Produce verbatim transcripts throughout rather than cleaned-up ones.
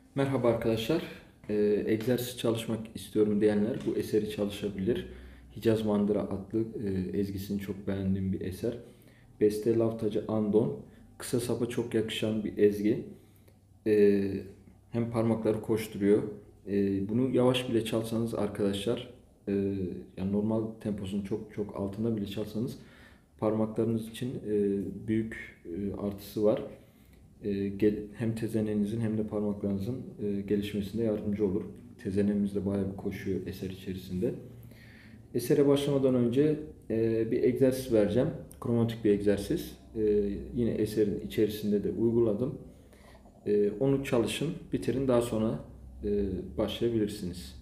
Merhaba arkadaşlar. Ee, egzersiz çalışmak istiyorum diyenler bu eseri çalışabilir. Hicaz Mandıra adlı e, ezgisini çok beğendiğim bir eser. Beste Laftacı Andon. Kısa sapa çok yakışan bir ezgi. Ee, hem parmakları koşturuyor. Ee, bunu yavaş bile çalsanız arkadaşlar, e, yani normal temposunun çok çok altında bile çalsanız parmaklarınız için e, büyük e, artısı var. E, hem tezenenizin hem de parmaklarınızın e, gelişmesinde yardımcı olur. Tezenemiz de bayağı bir koşuyor eser içerisinde. Esere başlamadan önce e, bir egzersiz vereceğim. Kromatik bir egzersiz. E, yine eserin içerisinde de uyguladım. E, onu çalışın, bitirin. Daha sonra e, başlayabilirsiniz.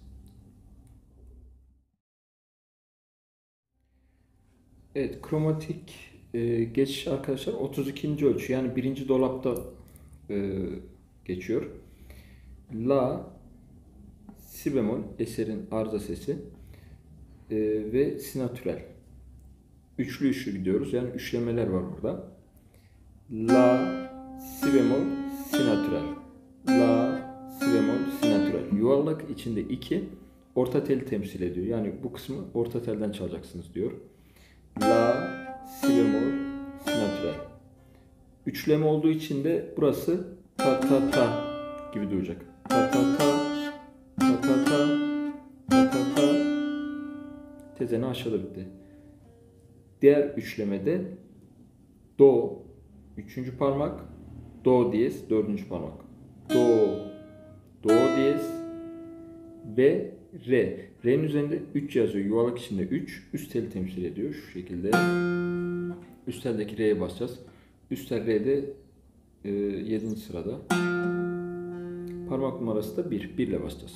Evet, kromatik e, geçiş arkadaşlar otuz ikinci ölçü. Yani birinci dolapta e, geçiyor. La, si bemol eserin arıza sesi e, ve si natürel. Üçlü üçlü gidiyoruz. Yani üçlemeler var burada. La, si bemol, si natürel. La, si bemol, si natürel. Yuvarlak içinde iki orta teli temsil ediyor. Yani bu kısmı orta telden çalacaksınız diyor. La, si bemol, si natürel. Üçleme olduğu için de burası ta ta ta gibi duracak. Ta ta ta, ta ta ta, ta ta ta. Tezeni aşağıda bitti. Diğer üçlemede do, üçüncü parmak, do diyez, dördüncü parmak. Do, do diyez ve re. Re'nin üzerinde üç yazıyor. Yuvarlak içinde üç. Üst teli temsil ediyor. Şu şekilde. Üst teldeki re'ye basacağız. Üst tel re'de e, yedinci sırada. Parmak numarası da bir. bir ile basacağız.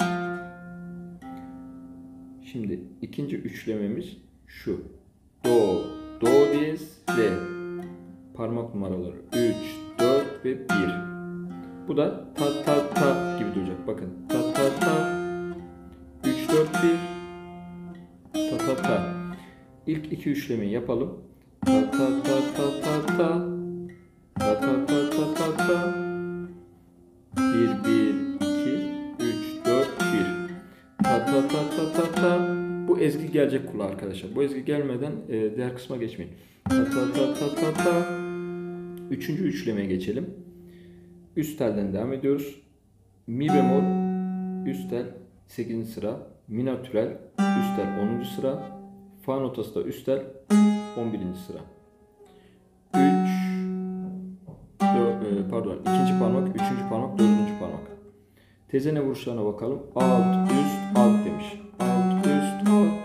Şimdi ikinci üçlememiz şu. Do, do diyez, re. Parmak numaraları üç, dört ve bir. Bu da ta ta ta gibi duracak. Bakın. Ta ta ta. üç, dört, bir. Ta ta ta. İlk iki üçlemeyi yapalım. Ta ta ta ta ta ta. Ta ta ta ta ta ta. bir, bir, iki, üç, dört, bir. Ta ta ta ta ta ta. Bu ezgi gelecek kulağa arkadaşlar. Bu ezgi gelmeden e, diğer kısma geçmeyin. Ta ta ta ta ta ta. Üçüncü üçlemeye geçelim. Üst telden devam ediyoruz. Mi bemol, üst tel sekizinci sıra. Mi natürel, üst tel onuncu sıra. Fa notası da üst tel on birinci sıra. üç, dört, pardon, ikinci parmak, üçüncü parmak, dördüncü parmak. Tezene vuruşlarına bakalım. Alt, üst, alt demiş. Alt, üst, alt.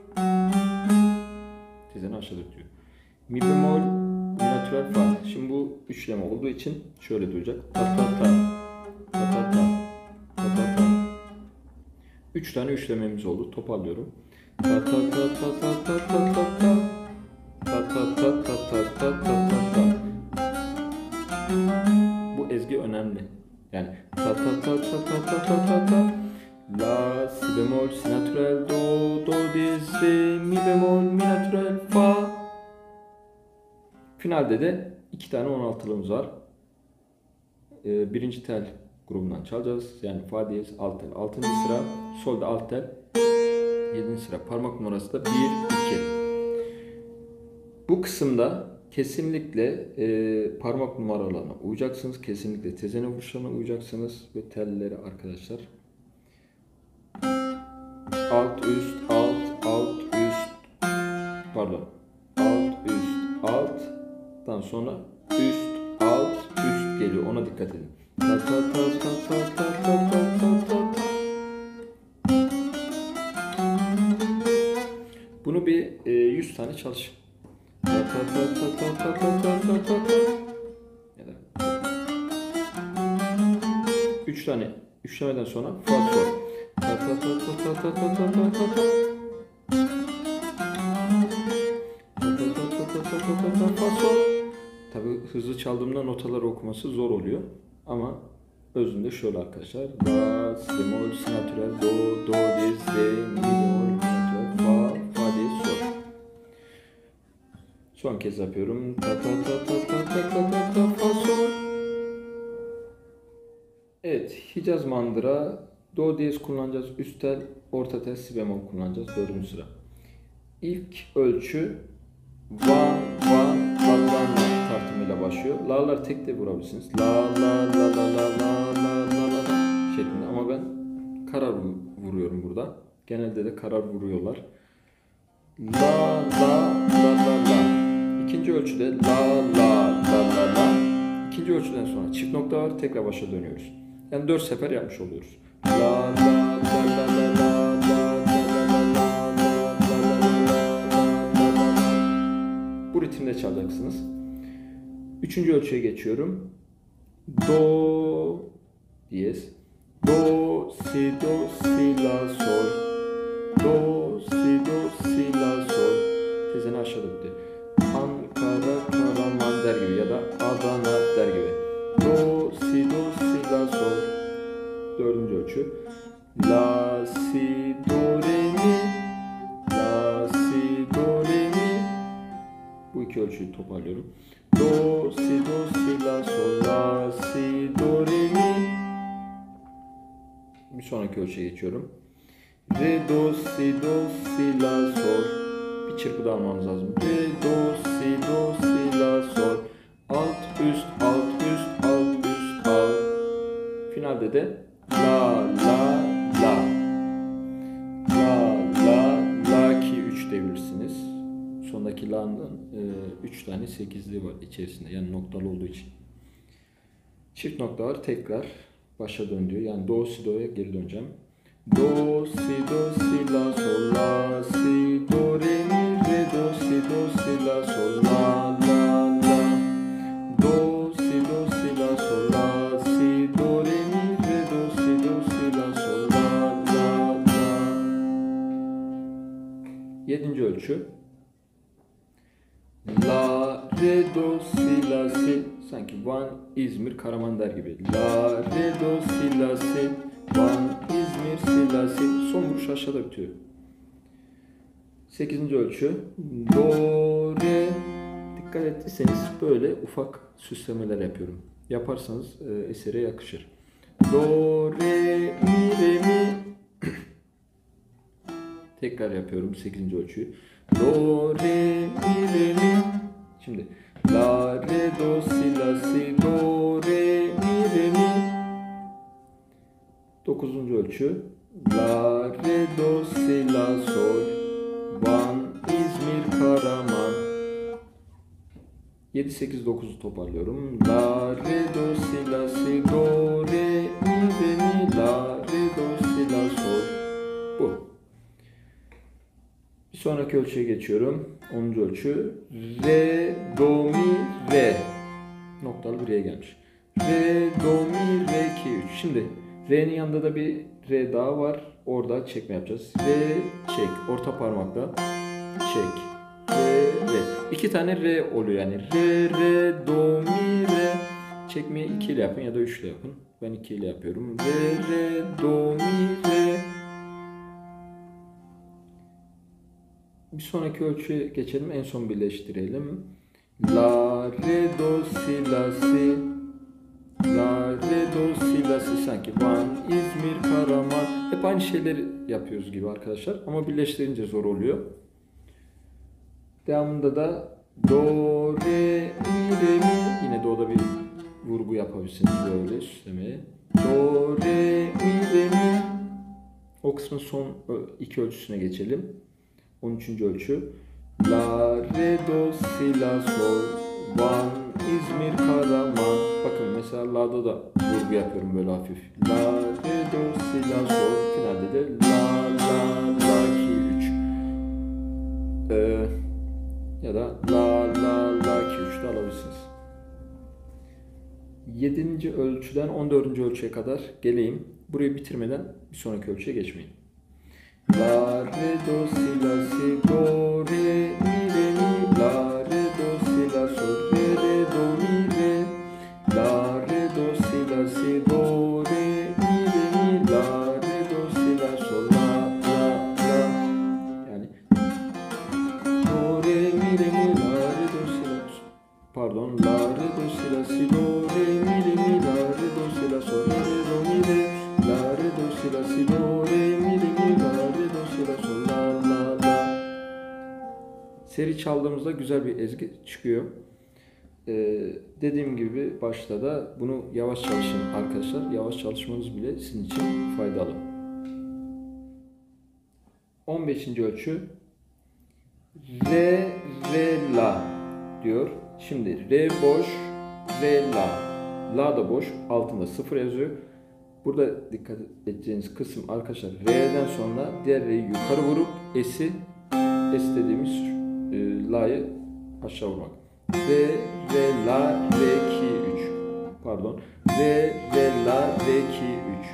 Tezene aşağıda diyor. Mi bemol, mi natürel, fa. Şimdi bu üçleme olduğu için şöyle duyacak. Ta ta ta. Ta ta ta. Ta ta ta. Üç tane üçlememiz oldu. Toparlıyorum. Ta ta ta ta ta ta ta ta ta. Ta ta ta ta ta ta ta ta ta. Bu ezgi önemli. Yani ta ta ta ta ta ta ta ta ta. La, si bemol, si natürel, do, do diyez, re, mi bemol, mi natürel, fa. Finalde de iki tane on altılımız var. Ee, birinci tel grubundan çalacağız. Yani fa diyez, alt tel, altıncı sıra, solda alt tel, yedinci sıra. Parmak numarası da bir, iki. Bu kısımda kesinlikle e, parmak numaralarına uyacaksınız. Kesinlikle tezene vuruşlarına uyacaksınız ve telleri arkadaşlar. Alt, üst, alt, alt, üst. Pardon. Alt, üst, alttan sonra üst, alt, üst geliyor. Ona dikkat edin. Ta ta ta ta ta ta ta ta ta ta ta. Bunu bir e, yüz tane çalışın. Ta ta ta ta ta ta ta ta ta ta ta. Ya da üç tane üçlemeden sonra fa sol. Ta ta ta ta ta ta ta ta ta ta ta. Tabi hızlı çaldığımda notaları okuması zor oluyor. Ama özünde şöyle arkadaşlar. La, si bemol, si natürel, do, do diyez, re, mi bemol, mi natürel, fa, fa diyez, sol. Son kez yapıyorum. Ta ta ta ta ta ta ta ta ta fa sol. Evet, Hicaz mandıra, do diyez kullanacağız, üst tel, orta tel, si bemol kullanacağız dördüncü sıra. İlk ölçü van, van, Allah tartımıyla başlıyor. La'lar tek de vurabilirsiniz. La, la, la, la, la, la, la, la, la, la şeklinde ama ben karar vuruyorum burada. Genelde de karar vuruyorlar. La, la, la, la, la. İkinci ölçüde la, la, la, la, la. İkinci ölçüden sonra çift nokta var, tekrar başa dönüyoruz. Yani dört sefer yapmış oluyoruz. La, la, la, la, la, la, la. Bu ritimde çalacaksınız. Üçüncü ölçüye geçiyorum. Do diyez. Do, si, do, si, la, sol. Do, si, do, si, la, sol. Tezeni aşağıda bitti. Ankara, Karaman der gibi ya da Adana der gibi. Do, si, do, si, la, sol. Dördüncü ölçü. La, si, do, re, mi. La, si, do, re, mi. Bu iki ölçüyü toparlıyorum. Do, si, do, si, la, sol. La, si, do, re, mi. Bir sonraki ölçüye geçiyorum. Re, do, si, do, si, la, sol. Bir çırpıda almamız lazım. Re, do, si, do, si, la, sol. Alt, üst, alt, üst, alt, üst, alt. Finalde de la, la, la. La, la, la ki üç diyebilirsiniz. Sondaki la'nın üç tane sekizliği var içerisinde. Yani noktalı olduğu için. Çift nokta var. Tekrar başa dön diyor. Yani do, si, do'ya geri döneceğim. Do, si, do, si, la, sol, la, si, do, re, mi, re, do, si, do, si, la, sol, la, la, la. Do, si, do, si, la, sol, la, si, do, re, mi, re, do, si, do, si, la, sol, la, la, la. Yedinci ölçü. La, re, do, si, la, si. Sanki Van, İzmir, Karaman der gibi. La, re, do, si, la, si. Van, İzmir, si, la, si. Son vuruş aşağıda bitiyor. Sekizinci ölçü. Do, re. Dikkat ettiyseniz böyle ufak süslemeler yapıyorum. Yaparsanız e, esere yakışır. Do, re, mi, re, mi. Tekrar yapıyorum sekizinci ölçüyü. Do, re, mi, re, mi. Şimdi la, re, do, si, la, si, do, re, mi, re, mi. Dokuzuncu ölçü. La, re, do, si, la, sol. Van, İzmir, Karaman. yedi, sekiz, dokuzu toparlıyorum. La, re, do, si, la, si, do, re, mi, re, mi. La, re, do, si, la, sol. Bu. Bir sonraki ölçüye geçiyorum. onuncu ölçü. Re, do, mi, re. Noktalı bir re gelmiş. Re, do, mi, re, iki, üç. Şimdi re'nin yanında da bir re daha var. Orada çekme yapacağız. Re, çek. Orta parmakla çek. Re, re. İki tane re oluyor yani. Re, re, do, mi, re. Çekmeyi iki ile yapın ya da üç ile yapın. Ben iki ile yapıyorum. Re, re, do, mi, re. Bir sonraki ölçüye geçelim. En son birleştirelim. La, re, do, si, la, si. La, re, do, si, la, si. Sanki Van, İzmir, Karaman. Hep aynı şeyleri yapıyoruz gibi arkadaşlar. Ama birleştirince zor oluyor. Devamında da do, re, mi, re, mi. Yine do'da bir vurgu yapabilirsiniz böyle süslemeye. Do, re, mi, re, mi. O kısmın son iki ölçüsüne geçelim. on üçüncü ölçü. La, re, do, si, la, sol. Van, İzmir, Karaman. Bakın mesela la'da da vurgu yapıyorum böyle hafif. La, re, do, si, la, sol. Finalde de la, la, la, ki, üç. Ee, ya da la, la, la, ki, üç de alabilirsiniz. yedinci ölçüden on dördüncü ölçüye kadar geleyim. Burayı bitirmeden bir sonraki ölçüye geçmeyin. La, re, do, si, la, si, do, re, mi, re, mi. La, re, do, si, la, sol, re, re, do, mi, re. La, re, do, si, la, si, do, re, mi, re, mi. La, re, do, si, la, sol, la, la, la. Yani do, re, mi, re, mi. La, re, do, si, la, sol. Pardon. La, re, do, si, la, si, do, re, mi, re, mi. La, re, do, si, la, sol, re, re, do, çaldığımızda güzel bir ezgi çıkıyor. Ee, dediğim gibi başta da bunu yavaş çalışın arkadaşlar. Yavaş çalışmanız bile sizin için faydalı. on beşinci ölçü Re, Re, La diyor. Şimdi Re boş, Re, La. La da boş. Altında sıfır yazıyor. Burada dikkat edeceğiniz kısım arkadaşlar Re'den sonra diğer Re'yi yukarı vurup S'i S dediğimiz e, La'yı aşağı vurmak. Re, Re, La, Re, iki, üç. Pardon. Re, Re, La, Re, iki, üç.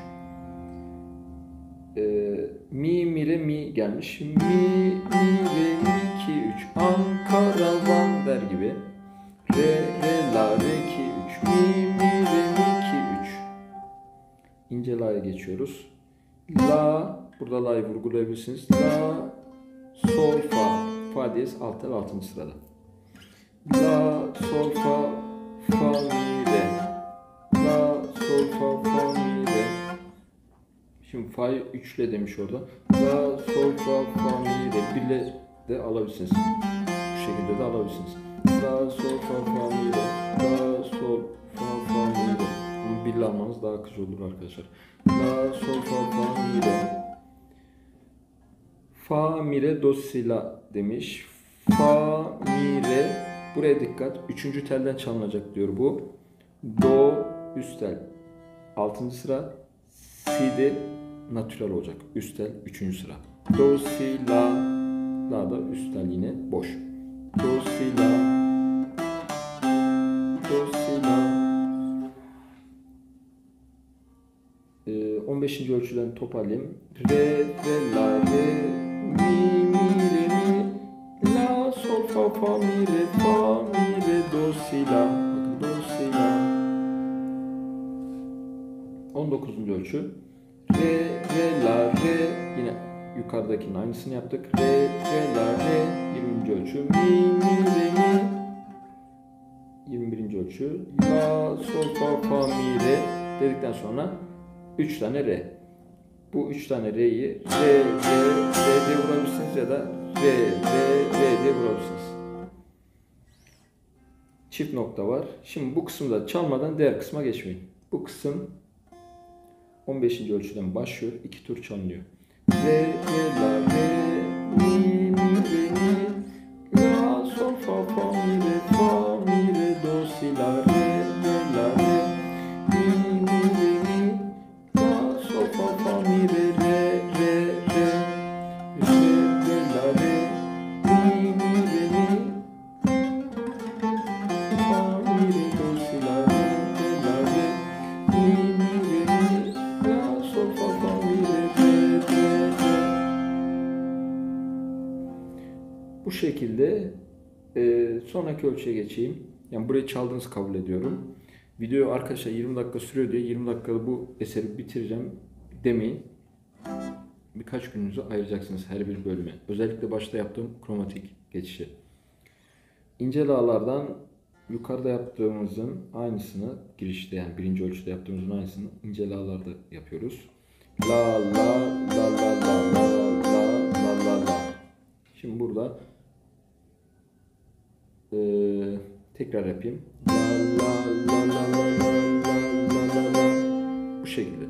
E, mi, mi, Re, mi gelmiş. Mi, mi, Re, mi, iki, üç. Ankara, Van der gibi. Re, Re, La, Re, iki, üç. Mi, mi, Re, mi, iki, üç. İnce La'ya geçiyoruz. La, burada La'yı vurgulayabilirsiniz. La, Sol, Fa. Fa diyez alt tel altıncı sırada. La, Sol, Fa, Fa, Mi, Re. La, Sol, Fa, Fa, Mi, Re. Şimdi Fa'yı üçle demiş orada. La, Sol, Fa, Fa, Mi, Re. Birle de alabilirsiniz. Bu şekilde de alabilirsiniz. La, Sol, Fa, Fa, Mi, Re. La, Sol, Fa, Fa, Mi, Re. Bunu birle almanız daha akıcı olur arkadaşlar. La, Sol, Fa, Fa, Mi, Re. Fa, Mi, Re, Do, Si, La demiş. Fa, Mi, Re. Buraya dikkat. Üçüncü telden çalınacak diyor bu. Do, üst tel. Altıncı sıra. Si de natürel olacak. Üst tel. Üçüncü sıra. Do, Si, La. La da üst tel yine boş. Do, Si, La. Do, Si, La. Ee, on beşinci ölçüden toparlayayım. Re, Re, La, Re, Mi, Mi, Re, Mi. La, Sol, Fa, Fa, Mi, Re, Fa, Mi, Re, Do, Si, La. Bakın Do, Si, La. on dokuzuncu ölçü. Re, Re, La, Re. Yine yukarıdakinin aynısını yaptık. Re, Re, La, Re. yirminci ölçü. Mi, Mi, Re, Mi. yirmi birinci ölçü. La, Sol, Fa, Fa, Mi, Re. Dedikten sonra üç tane Re. Bu üç tane Re'yi Re, Re, Re diye vurabilirsiniz ya da Re, Re, Re diye vurabilirsiniz. Çift nokta var. Şimdi bu kısımda çalmadan diğer kısma geçmeyin. Bu kısım on beşinci ölçüden başlıyor. iki tur çalınıyor. Re, Re, La, Re, Mi, Mi, Re, Mi. La, Sol, Fa, Fa, Mi, Re, Fa, Mi, Re, Do, Si, La, Re, Re, La, Re. Mi, Mi, Re, Mi. La, Sol, Fa, Fa, Mi, Re, Re, Re, Re. Re, Re, La, Re. Mi, Mi, Re, Mi. Fa, Mi, Re, Do, Si, La, Re, Re, La, Re. Mi, Mi, Re, Mi. La, Sol, Fa, Fa, Mi, Re, Re, Re, Re. Bu şekilde e, sonraki ölçüye geçeyim. Yani burayı çaldığınızı kabul ediyorum. Video arkadaşlar yirmi dakika sürüyor diye yirmi dakikada bu eseri bitireceğim demeyin. Birkaç gününüzü ayıracaksınız her bir bölüme. Özellikle başta yaptığım kromatik geçişi. İnce la'lardan yukarıda yaptığımızın aynısını girişte yani birinci ölçüde yaptığımızın aynısını ince la'larda yapıyoruz. La la la la la la la la la la. Şimdi burada e, tekrar yapayım. La la la la la la la la la. Bu şekilde.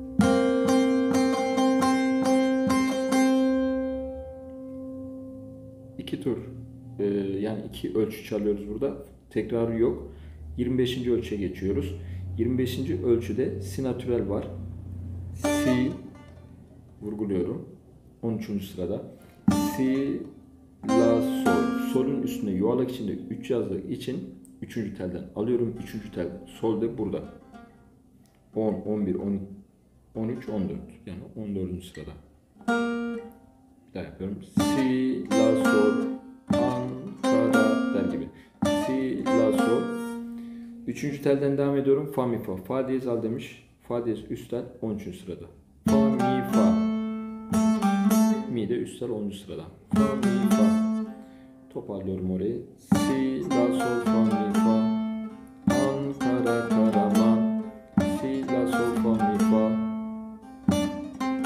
İki tur e, yani iki ölçü çalıyoruz burada. Tekrarı yok. yirmi beşinci ölçüye geçiyoruz. yirmi beşinci ölçüde si natürel var. Si vurguluyorum. on üçüncü sırada. Si, la, sol. Solun üstüne yuvarlak içinde üç yazdığı için üçüncü telden alıyorum. üçüncü tel sol de burada. on, on bir, on üç, on dört. Yani on dördüncü sırada. Bir daha yapıyorum. Si, la, sol, Ankara der gibi. Si, la, sol. üçüncü telden devam ediyorum. Fa, mi, fa. Fa diyez al demiş. Fa diyez üst tel on üçüncü sırada. Fa, mi, fa. Mi de üst tel onuncu sırada. Fa, mi, fa. Toparlıyorum orayı. Si, la, sol, fa, mi, fa. Ankara, Karaman. Si, la, sol, fa, mi, fa.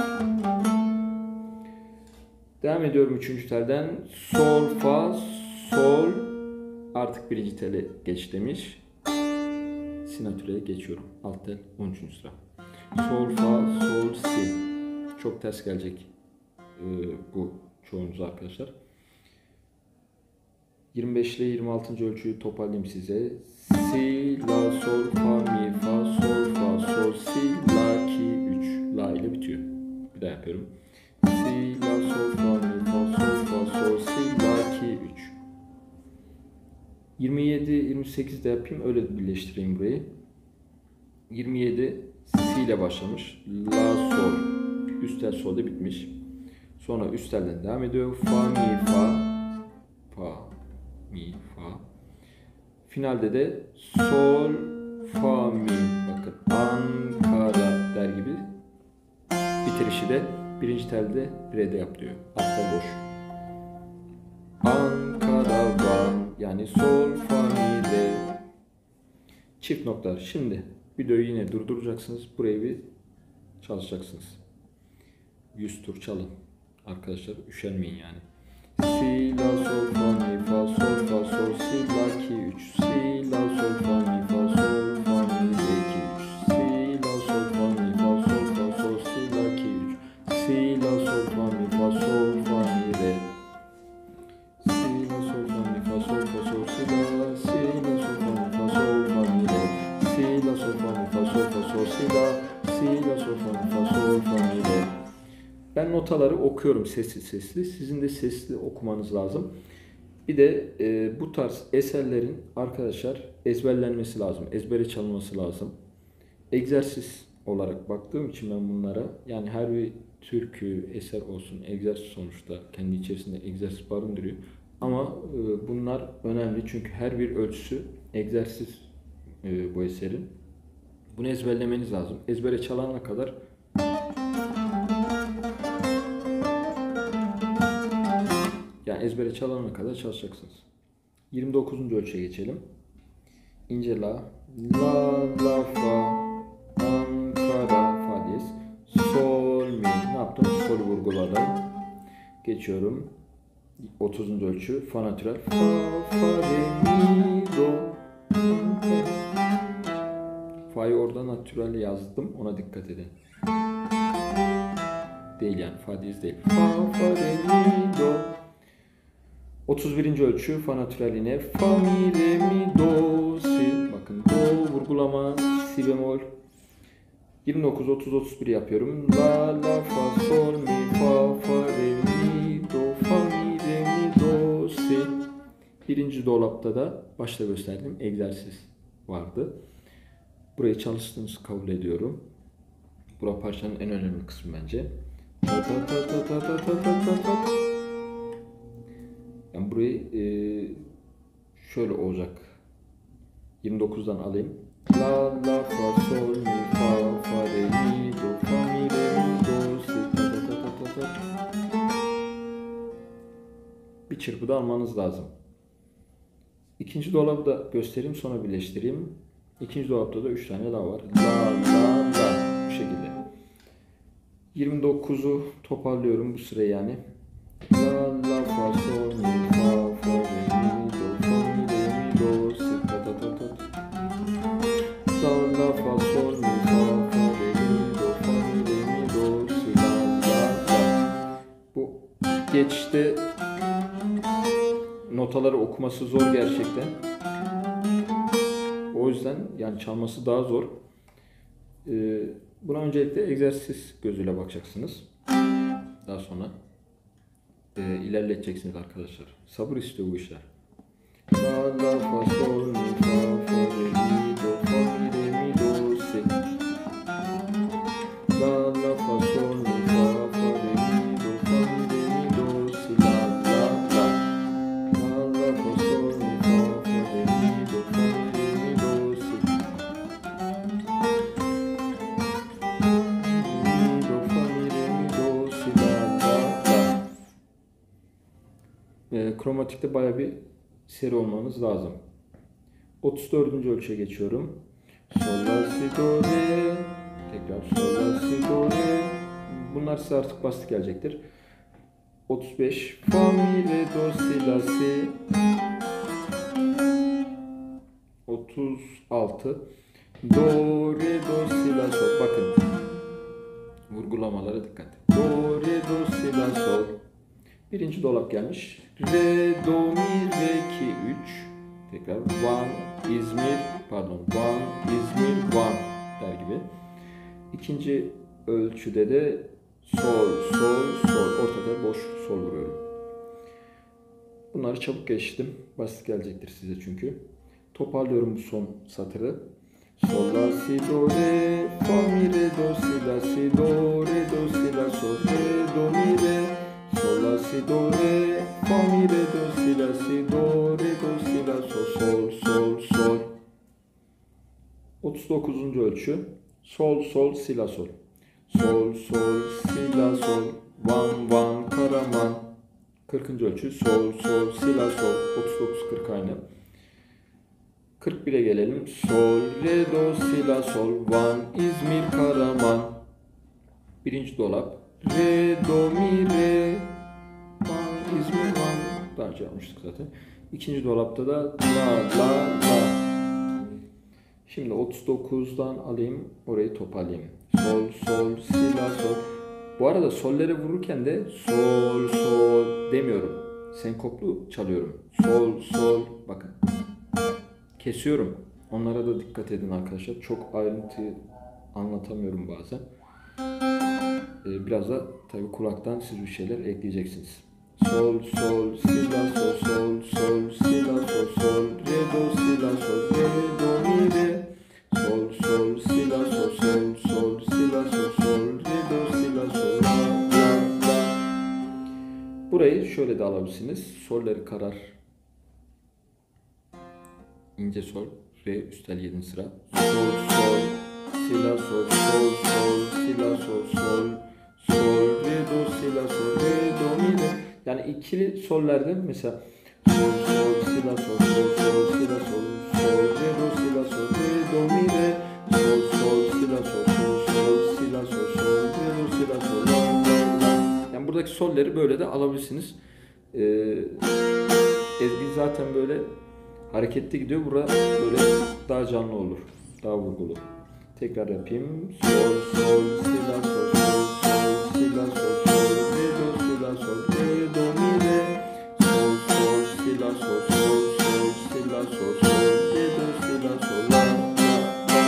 Devam ediyorum üçüncü telden. Sol, fa, sol, artık birinci tele geç demiş. Si natürele geçiyorum. Alt tel on üçüncü sıra. Sol, fa, sol, si. Çok ters gelecek ee, bu çoğunuza arkadaşlar. yirmi beş ile yirmi altıncı ölçüyü toparlayayım size. Si, la, sol, fa, mi, fa, sol, fa, sol, si, la, ki, üç. La ile bitiyor. Bir daha yapıyorum. Si, la, sol, fa, mi, fa, sol, fa, sol, si, la, ki, üç. yirmi yedi, yirmi sekiz de yapayım. Öyle birleştireyim burayı. yirmi yedi si ile başlamış. La, sol. Üst tel solda bitmiş. Sonra üst telden devam ediyor. Fa, mi, fa. Fa, mi, fa. Finalde de sol, fa, mi. Bakın Ankara der gibi. Bitirişi de birinci telde re'de yap diyor. Alt tel boş. Ankara va. Yani sol, fa, mi, re. Çift noktalar. Şimdi videoyu yine durduracaksınız. Burayı bir çalışacaksınız. yüz tur çalın. Arkadaşlar üşenmeyin yani. Si, la, sol, fa, mi, fa, sol, fa, sol, si, la, ki, üç. Si, la, sol, fa, mi, fa, sol, fa, mi, re, ki, üç. Si, la, sol, fa, mi, fa, sol, fa, sol, si, la, ki, üç. Si, la, sol, fa, mi, fa, sol, fa, mi, re. Si, la, sol, fa, mi, fa, sol, fa, sol, si, la. Si, la, sol, fa, mi, fa, sol, fa, mi, re. Si, la, sol, fa, mi, fa, sol, fa, sol, si, la. Si, la, sol, fa, mi, fa, sol, fa, mi, re. Ben notaları okuyorum sesli sesli. Sizin de sesli okumanız lazım. Bir de e, bu tarz eserlerin arkadaşlar ezberlenmesi lazım. Ezbere çalınması lazım. Egzersiz olarak baktığım için ben bunlara, yani her bir türkü, eser olsun, egzersiz sonuçta kendi içerisinde egzersiz barındırıyor. Ama e, bunlar önemli çünkü her bir ölçüsü egzersiz e, bu eserin. Bunu ezberlemeniz lazım. Ezbere çalana kadar yani ezbere çalana kadar çalışacaksınız. yirmi dokuzuncu ölçüye geçelim. İnce la, la, la, fa, Ankara, fa diyez, sol, mi. Ne yaptım? Sol vurguladım. Geçiyorum. otuzuncu ölçü, fa natürel, fa, fa, re, mi, do. Fa'yı orada natürel yazdım. Ona dikkat edin. Değil yani. Fa diyez değil. Fa, fa, re, mi, do. otuz birinci ölçü fa natürel yine fa, mi, re, mi, do, si. Bakın do vurgulama, si bemol. yirmi dokuz, otuz, otuz bir yapıyorum. La, la, fa, sol, mi, fa, fa, re, mi, do, fa, mi, re, mi, do, si. Birinci dolapta da başta gösterdiğim egzersiz vardı. Burayı çalıştığınızı kabul ediyorum. Bura parçanın en önemli kısmı bence. Ta ta ta ta ta ta ta ta ta. Yani burayı e, şöyle olacak. yirmi dokuzdan alayım. La, la, fa, sol, mi, fa, fa, re, mi, do, fa, mi, re, mi, do, si, ta, ta, ta, ta, ta, ta. Bir çırpıda almanız lazım. İkinci dolabı da göstereyim, sonra birleştireyim. İkinci dolapta da üç tane daha var. La, la, la. Bu şekilde. yirmi dokuzu toparlıyorum bu sırayı yani. La, la, fa, sol, mi, fa, fa, re, mi, do, fa, mi, re, mi, do, si, ta, ta, ta, ta. La, la, fa, sol, mi, fa, fa, re, mi, do, fa, mi, re, mi, do, si, la, la, la. Bu geçişte notaları okuması zor gerçekten. O yüzden yani çalması daha zor. Ee, buna öncelikle egzersiz gözüyle bakacaksınız. Daha sonra e, ilerleteceksiniz arkadaşlar. Sabır istiyor bu işler. La, la, fa, sol, mi, fa, fa, re, mi, do, fa, mi, re, mi, do, si. La, la, fa, sol, mi, fa, fa, re, mi, do, fa, mi, re, mi, do, si, la, la, la. La, la, fa, sol, mi, fa, fa, re, mi, do, fa, mi, re, mi, do, si. Mi, do, fa, mi, re, mi, do, si, la, la, la. E, kromatikte baya bir seri olmanız lazım. otuz dördüncü ölçüye geçiyorum. Sol, la, si, do, re. Tekrar sol, la, si, do, re. Bunlar size artık basit gelecektir. otuz beş. Fa, mi, re, do, si, la, si. otuz altı. Do, re, do, si, la, sol. Bakın. Vurgulamalara dikkat. Do, re, do, si, la, sol. Birinci dolap gelmiş. Re, do, mi, re, iki, üç. Tekrar. Van, İzmir, pardon. Van, İzmir, Van der gibi. İkinci ölçüde de sol, sol, sol. Ortada boş sol vuruyorum. Bunları çabuk geçtim. Basit gelecektir size çünkü. Toparlıyorum bu son satırı. Sol, la, si, do, re, fa, mi, re, do, si, la, si, do, re, do, si, la, sol, re, do, mi, re. Sol, la, si, do, re, fa, mi, re, do, si, la, si, do, re, do, si, la, sol, sol, sol, sol. otuz dokuzuncu ölçü. Sol, sol, si, la, sol. Sol, sol, si, la, sol. Van, van, Karaman. kırkıncı ölçü. Sol, sol, si, la, sol. otuz dokuz kırk aynı. kırk bire gelelim. Sol, re, do, si, la, sol. Van, İzmir, Karaman. Birinci dolap. Re, do, mi, re. Van, İzmir, Van. Daha önce yapmıştık zaten. İkinci dolapta da la, la, la. Şimdi otuz dokuzdan alayım. Orayı toparlayayım. Sol, sol, si, la, sol. Bu arada solleri vururken de sol, sol demiyorum. Senkoplu çalıyorum. Sol, sol. Bakın. Kesiyorum. Onlara da dikkat edin arkadaşlar. Çok ayrıntı anlatamıyorum bazen. Ee, biraz da tabii kulaktan siz bir şeyler ekleyeceksiniz. Sol, sol, si, la, sol, sol, sol, si, la, sol, sol, re, do, si, la, sol, re, do, mi, re. Sol, sol, si, la, sol, sol, sol, si, la, sol, sol, re, do, si, la, sol, la, la, la. Burayı şöyle de alabilirsiniz. Solleri karar. İnce sol, re, üstel yedinci sıra. Sol, sol, si, la, sol, sol, sol, si, la, sol, sol, sol, re, do, si, la, sol, re, do, mi, re. Yani ikili sollerde mesela sol, sol, si, la, sol, sol, sol, si, la, sol, sol, re, do, si, la, sol, re, do, mi, re. Sol, sol, si, la, sol, sol, sol, si, la, sol, sol, re, do, si, la, sol, la, la, la. Yani buradaki solleri böyle de alabilirsiniz. Ee, ezgi zaten böyle hareketli gidiyor. Burada böyle daha canlı olur. Daha vurgulu. Tekrar yapayım. Sol, sol, si, la, sol, sol, sol, si, la, sol, sol, re, do, si, la, sol, re, do, mi, re. Sol, sol, si, la, sol, sol, sol, si, la, sol, sol, re, do, si, la, sol, la, la, la.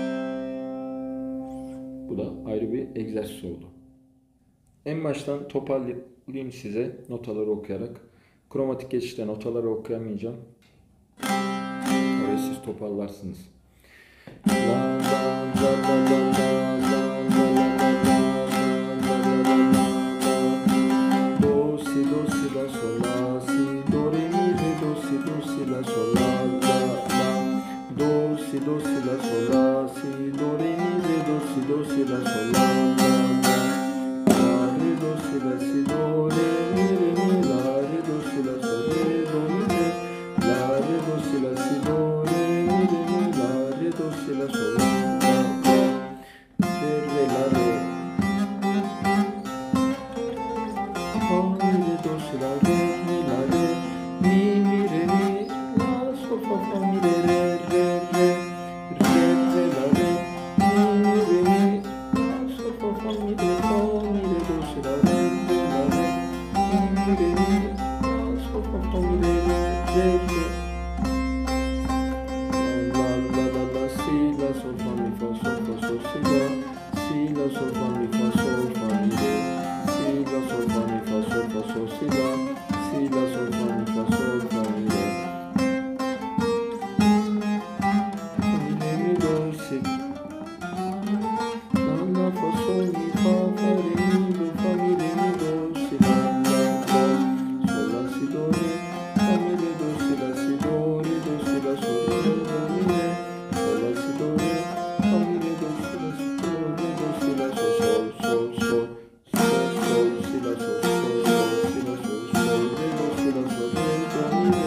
Bu da ayrı bir egzersiz oldu. En baştan toparlayayım size notaları okuyarak. Kromatik geçişte notaları okuyamayacağım. Orayı siz toparlarsınız. La la la la la la la do si do si la sol la si do re mi re do si do si la sol la la la do si do si la sol la si do re mi re do si do si la sol la la la la re do si la si do re mi re mi la re do si la sol re do mi re la re do si la si do re mi re mi la re do si la sol la la re re la re fa mi re do si la re mi la re mi mi re mi la sol fa fa mi re re re re re re la re mi mi re mi la sol fa fa mi re fa mi re do si la re re la re mi mi re mi la sol fa fa mi re re re re la la la la si la sol fa mi fa sol fa sol si la si la sol fa mi fa sol fa mi re si la sol fa mi fa sol fa sol si la si la sol fa mi fa sol fa mi re mi re mi do si la la fa sol mi fa fa re mi do fa mi re mi do si la la la sol la si do re fa mi re do si la si do re do si la sol re do mi re sol la si do re fa mi re do si la si do re do si la sol sol sol sol sol sol si la sol sol sol si la sol sol re do si la sol re do mi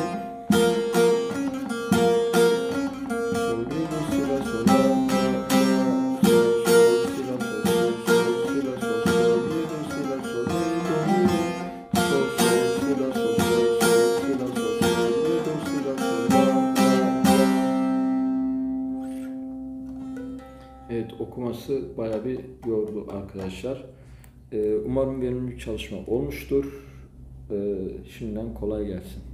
Evet, okuması bayağı bir yordu arkadaşlar. Ee, umarım verimli bir çalışma olmuştur. Ee, şimdiden kolay gelsin.